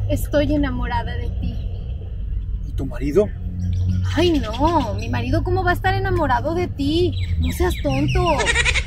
Estoy enamorada de ti. ¿Y tu marido? Ay, no, mi marido, ¿cómo va a estar enamorado de ti? No seas tonto.